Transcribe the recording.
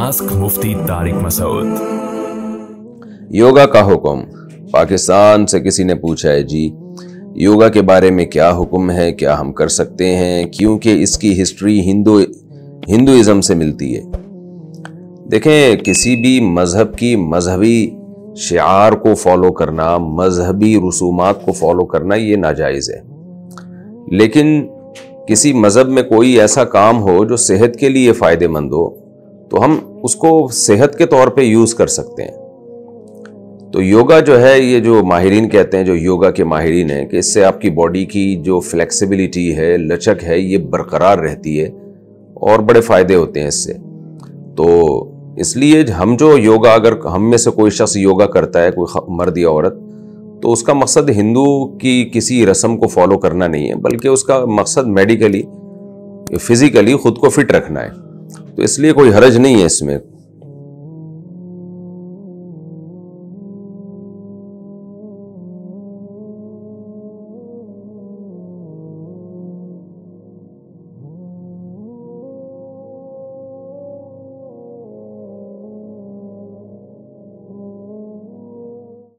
Ask मुफ्ती तारिक मसूद। योगा का हुक्म। पाकिस्तान से किसी ने पूछा है जी योगा के बारे में क्या हुक्म है, क्या हम कर सकते हैं, क्योंकि इसकी हिस्ट्री हिंदुइज्म से मिलती है। देखें, किसी भी मजहब की मजहबी शिआर को फॉलो करना, मजहबी रसूमात को फॉलो करना ये नाजायज़ है। लेकिन किसी मजहब में कोई ऐसा काम हो जो सेहत के लिए फ़ायदेमंद हो तो हम उसको सेहत के तौर पे यूज़ कर सकते हैं। तो योगा जो है, ये जो माहिरीन कहते हैं, जो योगा के माहिरीन हैं, कि इससे आपकी बॉडी की जो फ्लेक्सिबिलिटी है, लचक है, ये बरकरार रहती है और बड़े फ़ायदे होते हैं इससे। तो इसलिए हम जो योगा, अगर हम में से कोई शख्स योगा करता है, कोई मर्द या औरत, तो उसका मकसद हिंदू की किसी रस्म को फॉलो करना नहीं है, बल्कि उसका मकसद मेडिकली, फिज़िकली ख़ुद को फिट रखना है। तो इसलिए कोई हरज नहीं है इसमें।